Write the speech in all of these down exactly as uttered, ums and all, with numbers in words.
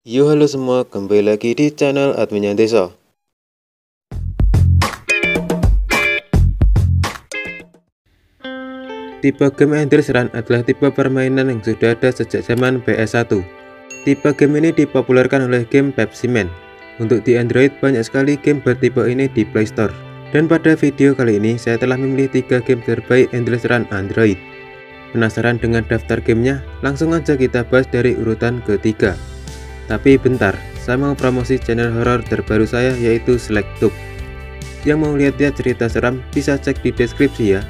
Yo halo semua, kembali lagi di channel Admin Desa. Tipe game Endless Run adalah tipe permainan yang sudah ada sejak zaman P S satu. Tipe game ini dipopulerkan oleh game Pepsi Man. Untuk di Android banyak sekali game bertipe ini di Play Store. Dan pada video kali ini saya telah memilih tiga game terbaik Endless Run Android. Penasaran dengan daftar gamenya? Langsung aja kita bahas dari urutan ketiga. Tapi bentar, saya mau promosi channel horor terbaru saya yaitu SelectTube. Yang mau lihat-lihat cerita seram bisa cek di deskripsi ya.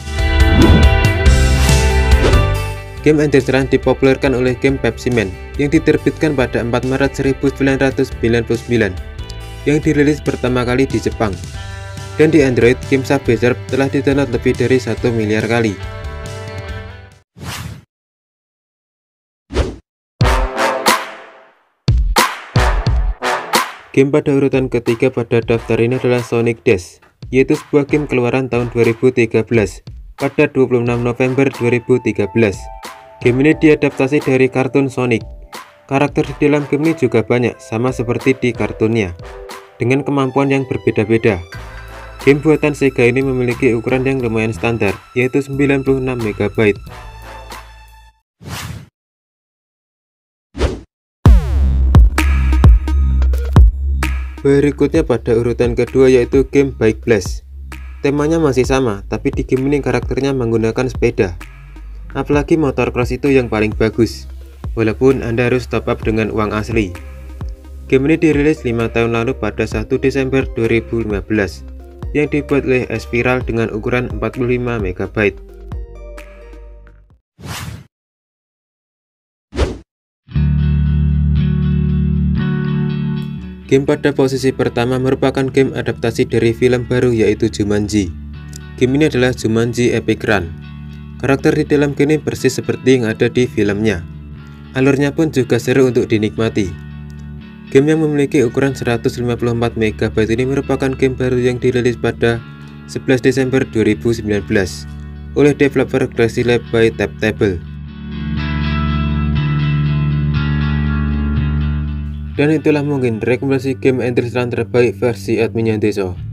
Game Endless Run dipopulerkan oleh game Pepsi Man yang diterbitkan pada empat Maret seribu sembilan ratus sembilan puluh sembilan, yang dirilis pertama kali di Jepang. Dan di Android, game Subway Surf telah didownload lebih dari satu miliar kali. Game pada urutan ketiga pada daftar ini adalah Sonic Dash, yaitu sebuah game keluaran tahun dua ribu tiga belas pada dua puluh enam November dua ribu tiga belas. Game ini diadaptasi dari kartun Sonic. Karakter di dalam game ini juga banyak, sama seperti di kartunnya, dengan kemampuan yang berbeda-beda. Game buatan Sega ini memiliki ukuran yang lumayan standar, yaitu sembilan puluh enam megabyte. Berikutnya pada urutan kedua yaitu game Bike Blast. Temanya masih sama, tapi di game ini karakternya menggunakan sepeda. Apalagi motor cross itu yang paling bagus, walaupun Anda harus top up dengan uang asli. Game ini dirilis lima tahun lalu pada satu Desember dua ribu lima belas, yang dibuat oleh Espiral dengan ukuran empat puluh lima megabyte. Game pada posisi pertama merupakan game adaptasi dari film baru yaitu Jumanji. Game ini adalah Jumanji Epic Run. Karakter di dalam game ini persis seperti yang ada di filmnya. Alurnya pun juga seru untuk dinikmati. Game yang memiliki ukuran seratus lima puluh empat megabyte ini merupakan game baru yang dirilis pada sebelas Desember dua ribu sembilan belas oleh developer Crazy Lab by Taptable. Dan itulah mungkin rekomendasi game Endless Run terbaik versi Admin Desa.